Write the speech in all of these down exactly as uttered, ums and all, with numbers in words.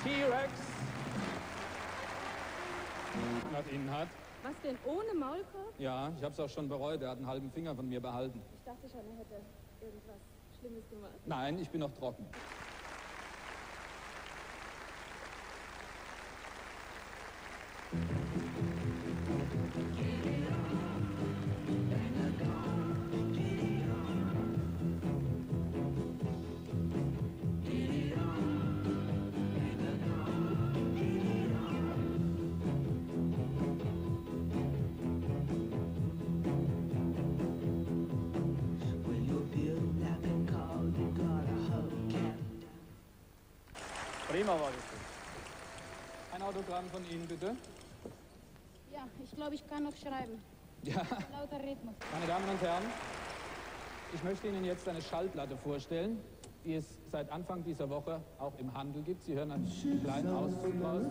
T-Rex nach innen hat. Was denn, ohne Maulkorb? Ja, ich habe es auch schon bereut. Er hat einen halben Finger von mir behalten. Ich dachte schon, er hätte irgendwas Schlimmes gemacht. Nein, ich bin noch trocken. Prima war das. Ein Autogramm von Ihnen, bitte. Ja, ich glaube, ich kann noch schreiben. Ja. Lauter Rhythmus. Meine Damen und Herren, ich möchte Ihnen jetzt eine Schallplatte vorstellen, die es seit Anfang dieser Woche auch im Handel gibt. Sie hören einen kleinen Auszug raus.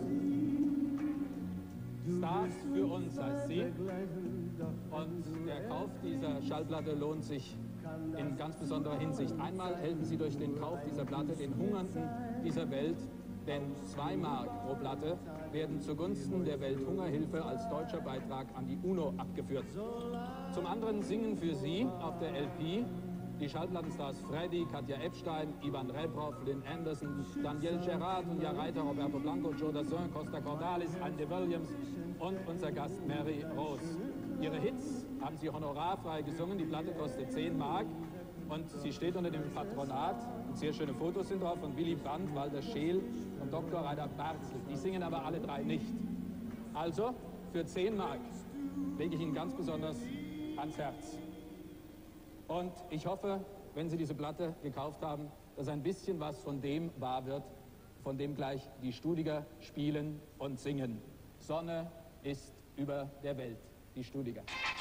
Stars für uns heißt sie. Und der Kauf dieser Schallplatte lohnt sich in ganz besonderer Hinsicht. Einmal helfen Sie durch den Kauf dieser Platte den Hungernden dieser Welt, denn zwei Mark pro Platte werden zugunsten der Welthungerhilfe als deutscher Beitrag an die UNO abgeführt. Zum anderen singen für Sie auf der L P die Schallplattenstars Freddy, Katja Epstein, Ivan Rebrov, Lynn Anderson, Daniel Gerard und Reiter, Roberto Blanco, Joe Dassin, Costa Cordalis, Andy Williams und unser Gast Mary Rose. Ihre Hits haben sie honorarfrei gesungen, die Platte kostet zehn Mark und sie steht unter dem Patronat. Und sehr schöne Fotos sind drauf von Willy Brandt, Walter Scheel und Doktor Rainer Barzel. Die singen aber alle drei nicht. Also, für zehn Mark lege ich Ihnen ganz besonders ans Herz. Und ich hoffe, wenn Sie diese Platte gekauft haben, dass ein bisschen was von dem wahr wird, von dem gleich die Studiger spielen und singen. Sonne ist über der Welt, die Studiger.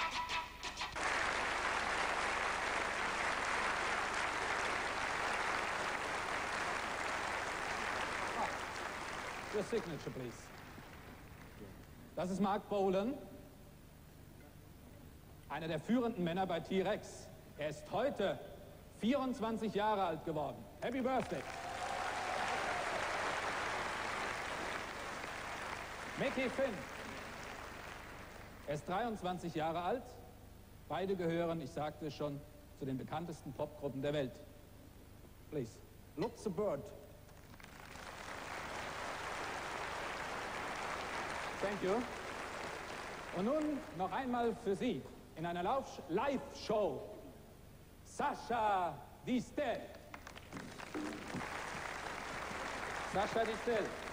Your signature, please. Das ist Mark Bolan, einer der führenden Männer bei T-Rex. Er ist heute vierundzwanzig Jahre alt geworden. Happy Birthday. Mickey Finn. Er ist dreiundzwanzig Jahre alt. Beide gehören, ich sagte es schon, zu den bekanntesten Popgruppen der Welt. Please, look the bird. Thank you. Und nun noch einmal für Sie in einer Live-Show Sascha Distel. Sascha Distel.